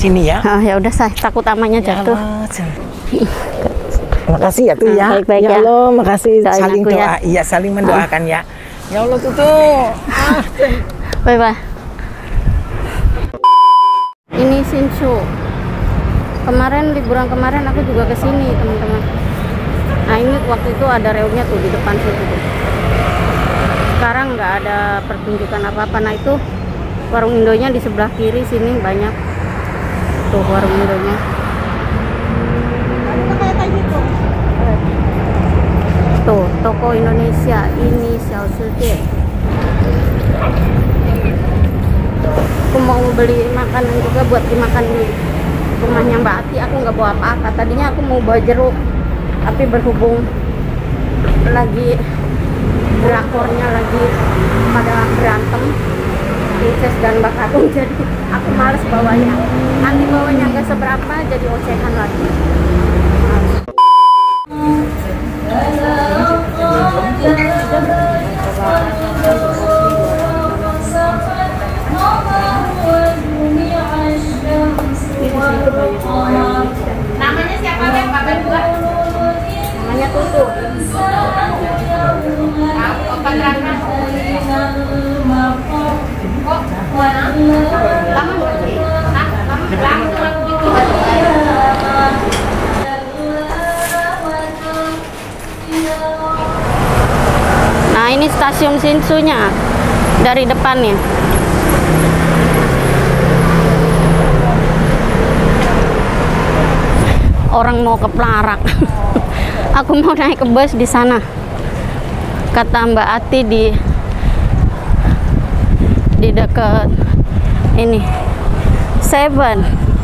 Sini ya. Oh, ya udah, saya takut amanya jatuh. Makasih ya tuh ya. Baik-baik ya. Allah, makasih Doain saling aku doa. ya. Iya, saling mendoakan ya. Ya Allah tuh. Bye-bye. Ini Shinshu. Kemarin liburan kemarin aku juga ke sini, teman-teman. Nah, ini waktu itu ada reunnya tuh di depan situ tuh. Sekarang nggak ada pertunjukan apa-apa. Nah, itu warung Indonya di sebelah kiri sini banyak. Tuh warung Indonya. Tuh, toko Indonesia ini Xiaoshige. Aku mau beli makanan juga buat dimakan di rumahnya Mbak Ati. Aku nggak bawa apa-apa. Tadinya aku mau bawa jeruk, tapi berhubung lagi drakornya lagi pada berantem, Princess dan Mbak Katung, jadi aku males bawanya. Nanti bawanya nggak seberapa, jadi ocehan lagi. Namanya siapa deh, Pak Berdua? Namanya Tutu. Obat Rana. Kok mana? Lama nggak sih? Lama. Nah, ini stasiun Shinshu-nya dari depannya. Orang mau ke Pelarak. Aku mau naik ke bus di sana. Kata Mbak Ati di dekat ini Seven.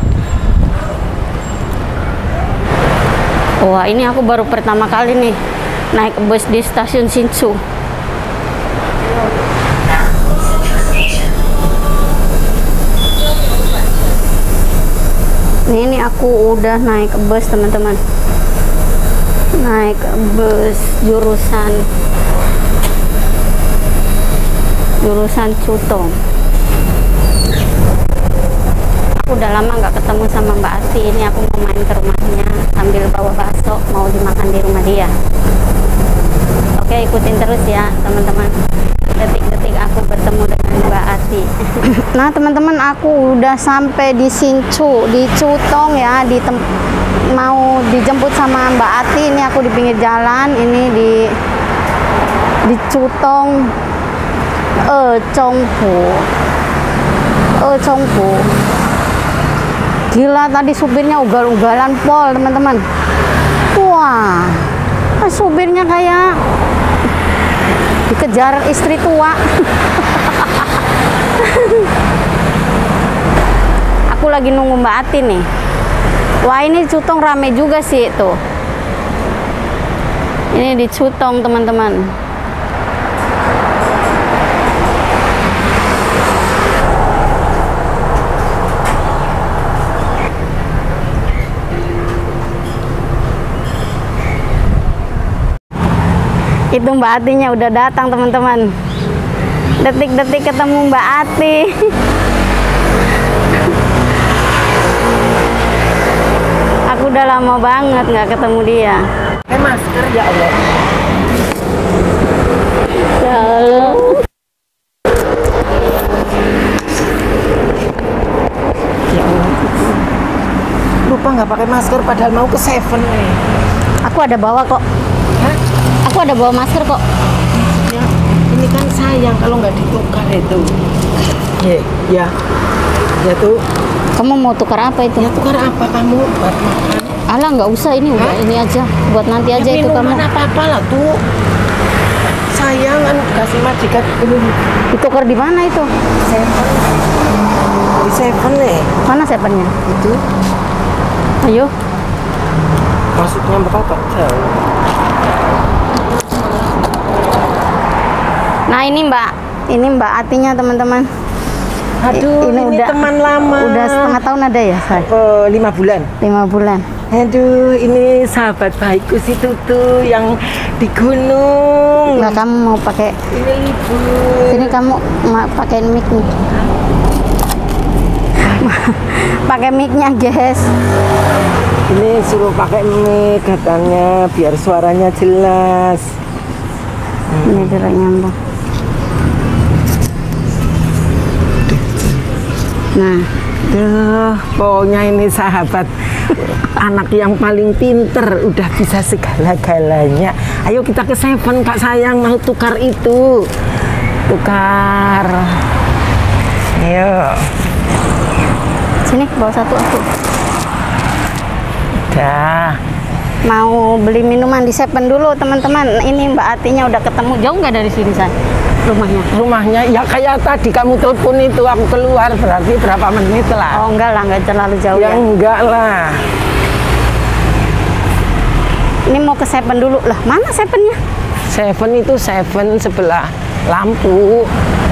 Wah, ini aku baru pertama kali nih naik ke bus di stasiun Shinshu. Ini aku udah naik ke bus, teman-teman. Naik ke bus jurusan Cutong. Aku udah lama nggak ketemu sama Mbak Ati. Ini aku mau main ke rumahnya sambil bawa bakso, mau dimakan di rumah dia. Oke, ikutin terus ya, teman-teman. Detik-detik aku bertemu dengan Mbak Ati. Nah, teman-teman, aku udah sampai di Shinshu, di Cutong ya, mau dijemput sama Mbak Ati. Ini aku di pinggir jalan, ini di Cutong Chongpu. Gila, tadi supirnya ugal-ugalan pol, teman-teman. Wah, supirnya kayak dikejar istri tua. Aku lagi nunggu Mbak Ati nih. Wah, ini Cutong rame juga sih tuh. Ini di Cutong, teman-teman. Itu Mbak Atinya udah datang, teman-teman. Detik-detik ketemu Mbak Ati. Aku udah lama banget nggak ketemu dia. Masker ya Allah. Ya Allah. Ya Allah. Lupa nggak pakai masker padahal mau ke Seven nih. Aku ada bawa kok. Hah? Aku ada bawa masker kok. Ya, ini kan sayang kalau nggak ditukar itu. Ya tuh. Kamu mau tukar apa itu? Ya tukar apa kamu buat makan? Alah, nggak usah, ini udah ini aja. Buat nanti aja Ya, itu kamu. apa-apa lah tuh. Sayang kan kasih majikan belum. Ditukar di mana itu? Seven. Di Seven nih. Mana Sevennya? Itu. Ayo. Masuknya berapa? Jauh. Nah, ini Mbak Atinya, teman-teman. Aduh, ini teman lama. Udah setengah tahun ada ya, say? 5 bulan. 5 bulan. Aduh, ini sahabat baikku si Tutu yang di gunung. Nah, kamu mau pakai ini libur. sini, kamu pakai mic nih. Pakai mic-nya, guys. Ini suruh pakai mic katanya biar suaranya jelas. Ini tidak nyambung. Nah, Duh, pokoknya ini sahabat anak yang paling pinter, udah bisa segala-galanya. Ayo kita ke Seven, Kak sayang, mau tukar itu. Tukar. Ayo. sini bawa satu aku. Udah. Mau beli minuman di Seven dulu, teman-teman. Ini Mbak Atinya udah ketemu. Jauh nggak dari sini, Say? Rumahnya? Rumahnya ya kayak tadi kamu telepon itu, aku keluar berarti berapa menit lah. Oh, enggak lah, nggak terlalu jauh Ya ya. enggak lah. Ini mau ke Seven dulu. Lah, mana Sevennya? Seven itu Seven sebelah lampu.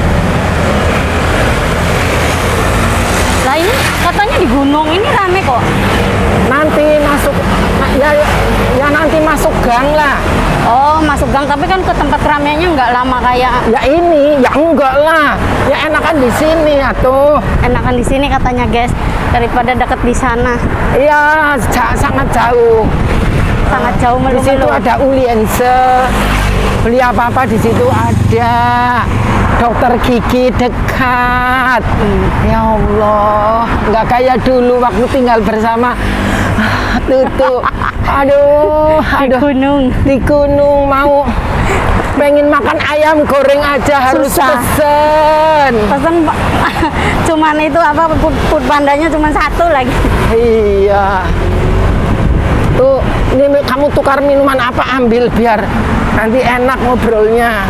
Lah, ini katanya di gunung. Ini rame kok. Nanti masuk ya nanti masuk gang lah. Oh, masuk gang, tapi kan ke tempat keramaiannya nggak lama kayak. Ya ini, ya enggak lah. Ya enakan di sini atuh. Enakan di sini katanya, guys, daripada deket di sana. Iya, sangat jauh. Sangat jauh Di situ melu-melu. ada Uliense. Beli apa-apa di situ ada. Dokter gigi dekat. Ya Allah, nggak kayak dulu waktu tinggal bersama tutup. Aduh, Di gunung. di gunung mau pengen makan ayam goreng aja harus Susah. pesen. Pesan cuman itu apa, food pandanya cuma satu lagi. Iya. Tuh, ini kamu tukar minuman apa, ambil biar nanti enak ngobrolnya.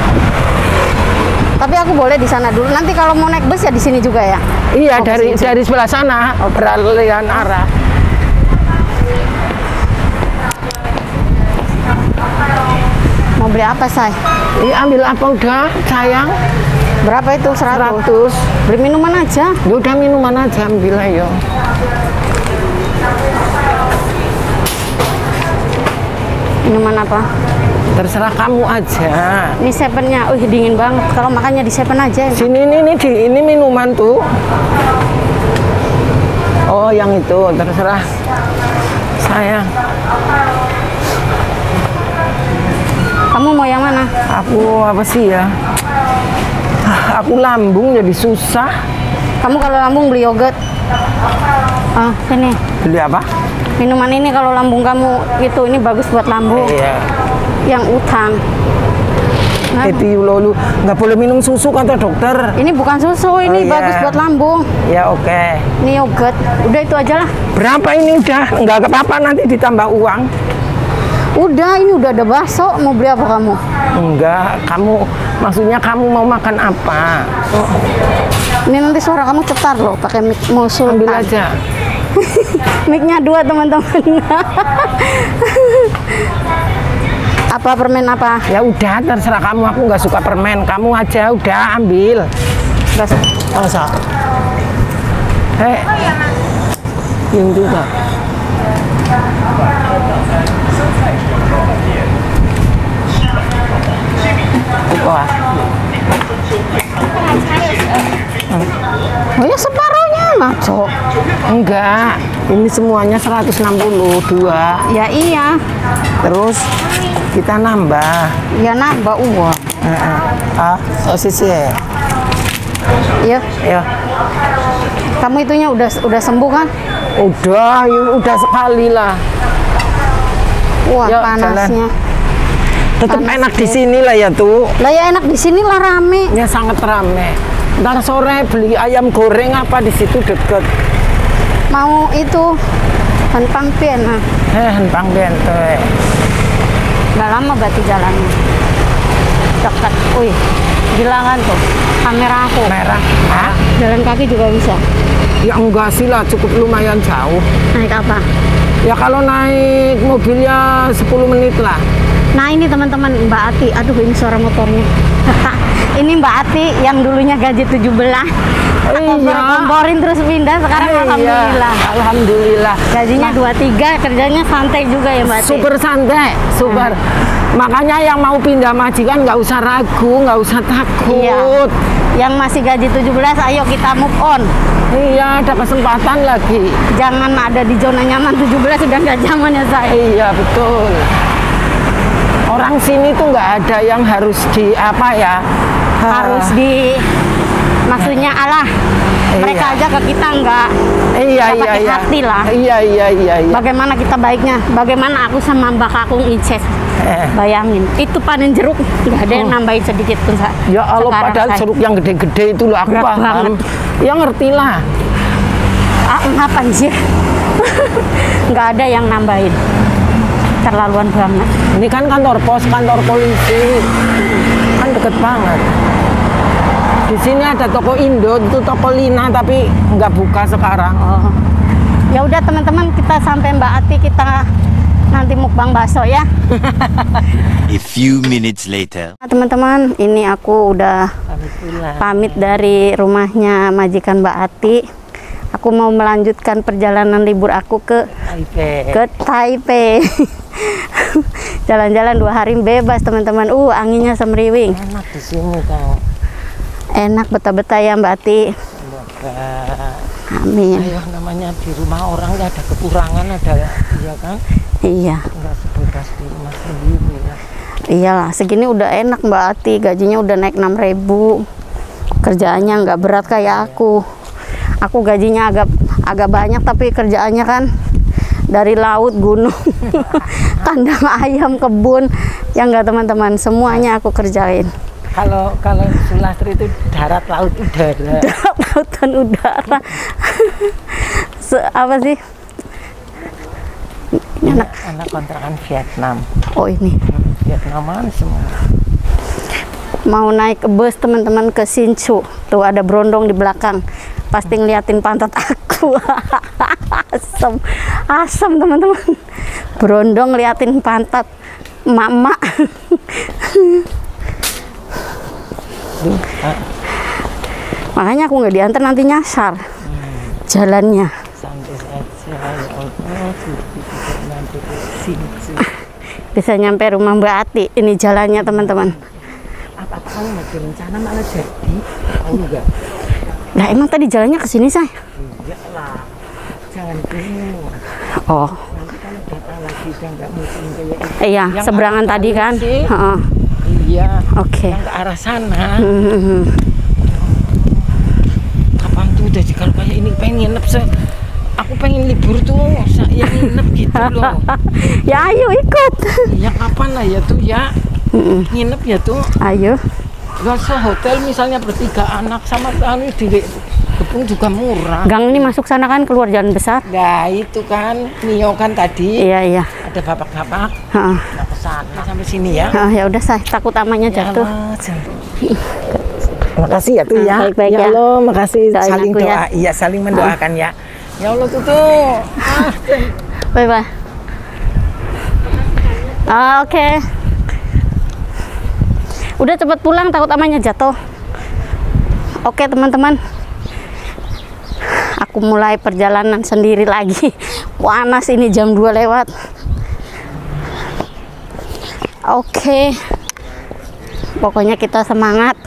Tapi aku boleh di sana dulu. Nanti kalau mau naik bus ya di sini juga ya. Iya, Oh, dari kesini. sebelah sana beralihan arah. Mau beli apa, Say? Iya, ambil apa udah, sayang? Berapa itu? 100. 100. Beli minuman aja. Ya udah minuman aja, ambil ayo. Minuman apa? Terserah kamu aja. Ini Sevennya. Dingin banget. Kalau makannya di Seven aja. Sini ini minuman tuh. Oh, yang itu terserah. Sayang, Kamu mau yang mana? aku apa sih ya? Aku lambung jadi susah. Kamu kalau lambung beli yogurt. Sini. Beli apa? Minuman ini kalau lambung kamu itu, ini bagus buat lambung. Iya. Yang utang. Nah, Itu lolu nggak boleh minum susu kata dokter. ini bukan susu, ini Oh, iya. bagus buat lambung. Ya oke. Ini yogurt. Udah itu aja lah. Berapa ini udah? Nggak apa-apa nanti ditambah uang. Udah, ini udah ada bakso. Mau beli apa kamu? Enggak, maksudnya kamu mau makan apa? Oh, Ini nanti suara kamu cetar loh, pakai mic musul. ambil aja. Mic-nya 2, teman-teman. Apa permen apa? Ya udah, terserah kamu. Aku nggak suka permen. Kamu aja udah ambil. Enggak suka. Masa? Yang juga. Wah, Oh ya, separuhnya ngaco. enggak. Ini semuanya 162. Ya iya. Terus kita nambah. Ya nambah uang. Sosis ya. Iya. Ya, Kamu itunya udah sembuh kan? udah, ini udah sekali lah. Wah, Yuk, panasnya. Tetap Panas, enak di ya. sini lah ya tuh. Lah ya enak di sini lah, rame. Ya sangat rame. Ntar sore beli ayam goreng apa di situ deket. Mau itu hentang pian. Nah, Hentang bento. nggak lama berarti jalannya. Dekat. Wih, gila kan tuh. Kamera aku. Merah. Hah? Jalan kaki juga bisa. Ya enggak sih lah, cukup lumayan jauh. Naik apa? Ya kalau naik mobilnya 10 menit lah. Nah ini teman-teman, Mbak Ati. Aduh, ini suara motornya. Ini Mbak Ati yang dulunya gaji 17. Komporin terus pindah sekarang alhamdulillah. Alhamdulillah. Gajinya 23, kerjanya santai juga ya Mbak Ati? Super santai, super. Makanya yang mau pindah majikan nggak usah ragu, nggak usah takut. Iya. Yang masih gaji 17, ayo kita move on. Iya, ada kesempatan lagi. Jangan ada di zona nyaman 17, sudah nggak zamannya saya. Iya, betul. Orang sini tuh nggak ada yang harus di apa ya? Harus di, maksudnya Allah. Mereka aja ke kita nggak pakai hati lah. Iya. Bagaimana kita baiknya? Bagaimana aku sama Mbak Kakung Ices? Bayangin, itu panen jeruk nggak ada yang nambahin sedikit pun. Ya Allah, padahal jeruk yang gede-gede itu loh, aku berat paham. banget. Ya ngerti lah. Apa sih? Nggak ada yang nambahin. Terlaluan banget. Ini kan kantor pos, kantor polisi, kan deket banget. Di sini ada toko Indo, itu toko Lina, tapi nggak buka sekarang. Oh. Ya udah teman-teman, kita sampai Mbak Ati, kita nanti mukbang bakso ya. A few minutes later. Nah, teman-teman, ini aku udah pamit dari rumahnya majikan Mbak Ati. Aku mau melanjutkan perjalanan libur aku ke Taipei. Jalan-jalan 2 hari bebas teman-teman. Anginnya semriwing. Enak di sini Kang. Enak betah-betah ya Mbak Ati. Amin. Ayo, namanya di rumah orang nggak ada kekurangan, ada ya kan? Iya. Nggak sebebas di rumah sendiri ya. Iyalah, segini udah enak Mbak Ati, gajinya udah naik 6.000. Kerjaannya nggak berat kayak aku. Aku gajinya agak banyak, tapi kerjaannya kan dari laut, gunung, kandang ayam, kebun, ya enggak teman-teman, semuanya aku kerjain. Kalau Sulastri itu darat, laut, udara. Darat, laut, dan udara. Apa sih? Ini anak kontrakan Vietnam. Oh ini. Vietnaman semua. Mau naik ke bus teman-teman ke Hsinchu. Tuh ada berondong di belakang. Pasti ngeliatin pantat aku. Asam teman-teman. Berondong ngeliatin pantat emak-emak. Makanya aku nggak diantar, nanti nyasar jalannya. Santai saja ya Allah, nanti ke Hsinchu. Bisa nyampe rumah Mbak Ati. Ini jalannya teman-teman. Apa kamu masih rencana malah jadi? Tahu enggak? Lah emang tadi jalannya ke sini, say? Iyalah, jangan bingung. Oh. Nanti kalau datang lagi udah nggak musim kayak itu. Iya, Yang seberangan arah tadi kan? sih. Heeh. Iya. Oke. Yang ke arah sana. Hmm. Kapan tuh udah kalau kayak ini pengen nginep aku pengen libur tuh, saya nginep gitu loh. Ya ayo ikut. Ya kapan lah ya tuh ya. Nginep ya tuh. Ayo. Gak hotel misalnya bertiga anak sama anu di Kepung juga murah. Gang ini masuk sana kan, keluar jalan besar. Nah itu kan Nio kan tadi. Iya. Ada bapak-bapak. Heeh. Nah kesana sampai sini ya. Ya udah, say, takut amanya jatuh. Makasih ya tuh ya. Baik-baik ya. Allah, makasih. Doain Saling aku doa. ya. Iya, saling mendoakan ya. Ya Allah tuh. Bye bye. Oke. Udah cepet pulang, takut amanya jatuh. Oke teman-teman, aku mulai perjalanan sendiri lagi. Panas ini, jam 2 lewat. Oke. Pokoknya kita semangat.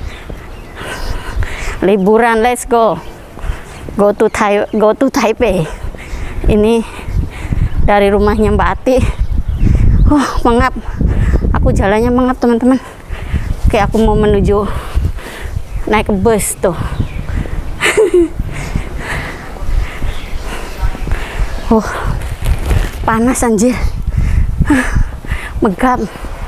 Liburan, let's go. Go to Taipei. Ini dari rumahnya Mbak Ati. Mengap. Aku jalannya mengap teman-teman. Oke, aku mau menuju naik ke bus tuh. Panas anjir. Megap.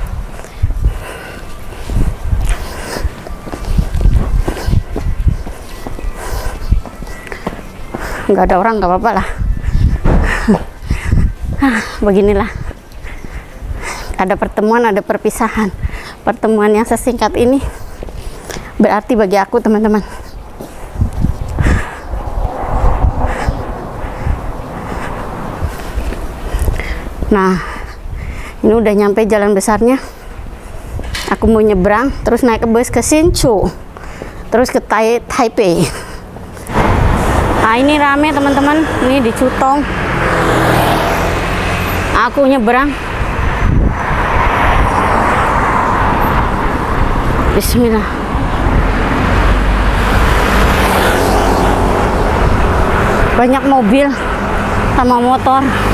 Nggak ada orang, nggak apa-apa lah. Beginilah. Ada pertemuan, ada perpisahan. Pertemuan yang sesingkat ini berarti bagi aku teman-teman. Nah, ini udah nyampe jalan besarnya. Aku mau nyebrang, terus naik ke bus ke Hsinchu, terus ke Taipei. Nah, ini rame teman-teman, ini di Cutong. Aku nyebrang. Bismillah. Banyak mobil sama motor.